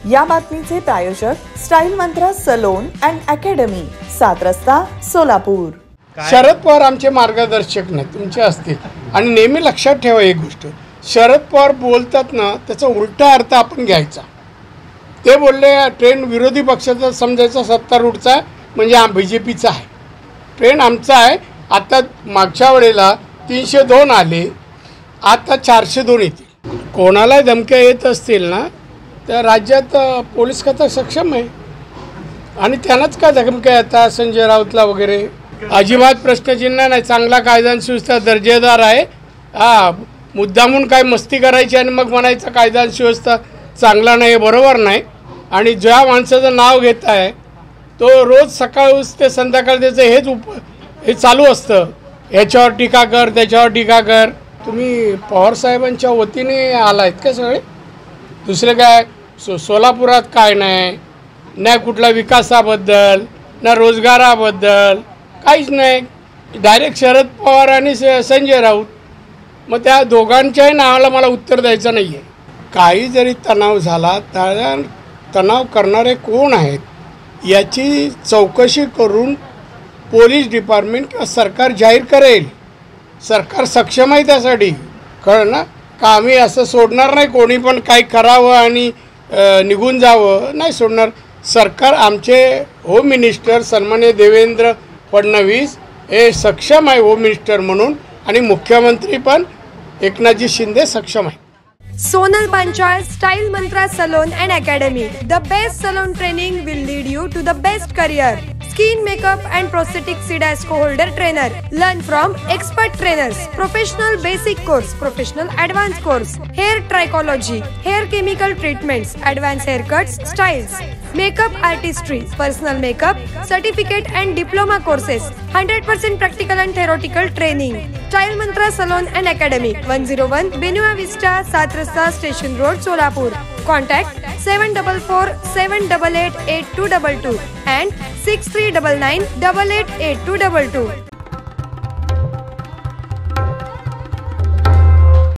या बातमीचे प्रायोजक style mantra salon and academy, 7 रस्ता, सोलापूर। शरद पवार आमचे मार्गदर्शक नाही, तुमचे असतील। आणि नेहमी लक्षात ठेवा एक गोष्ट, शरद पवार बोलतात ना त्याचा उलटा अर्थ आपण घ्यायचा। ते बोलले ट्रेन विरोधी पक्षाचा समजायचा, सत्तारूढचा म्हणजे बीजेपीचा आहे, ट्रेन आमचा आहे। आता मागच्या वेळेला 302 आले, आता 402 येतील। कोणाला धमक्या येत असतील ना तर राज्यात पोलीस खातं सक्षम आहे आणि त्यांनाच का धमक्या येतात संजय राऊतला वगैरे। अजिबात प्रश्नचिन्ह नाही, चांगला कायदा आणि सुव्यवस्था दर्जेदार आहे। मुद्दामून काय मस्ती करायची आणि मग म्हणायचं कायदा आणि सुव्यवस्था चांगला नाही, बरोबर नाही। आणि ज्या माणसाचं नाव घेत आहे तो रोज सकाळ ते संध्याकाळ त्याचं हे चालू असतं, याच्यावर टीका कर, त्याच्यावर टीका कर। तुम्ही पवारसाहेबांच्या वतीने आलायत का सगळे? दुसरे काय सोलापुरात काय नाही, ना कुठला विकासाबद्दल ना रोजगाराबद्दल काहीच नाही, डायरेक्ट शरद पवार आणि संजय राऊत। मग त्या दोघांच्याही नावाला मला उत्तर द्यायचं नाही आहे। काही जरी तणाव झाला तर तणाव करणारे कोण आहेत याची चौकशी करून पोलीस डिपार्टमेंट किंवा सरकार जाहीर करेल। सरकार सक्षम आहे त्यासाठी, कळलं ना? का आम्ही असं सोडणार नाही, कोणी पण काही करावं आणि निघून जावं नाही सोडणार। सरकार, आमचे होम मिनिस्टर सन्माननीय देवेंद्र फडणवीस हे सक्षम आहे होम मिनिस्टर म्हणून, आणि मुख्यमंत्री पण एकनाथजी शिंदे सक्षम आहे। Sonal Panchal Style Mantra Salon and Academy. The best salon training will lead you to the best career. Skin makeup and prosthetic CDASCO holder trainer. Learn from expert trainers. Professional basic course, professional advanced course. Hair trichology, hair chemical treatments, advanced haircuts, styles. Makeup artistry, personal makeup, certificate and diploma courses. 100% practical and theoretical training. Style Mantra Salon and Academy. 101 Benua Vista, 7 Rasta, Station Road, Solapur. Contact 744 788 8222 and 6399 888222.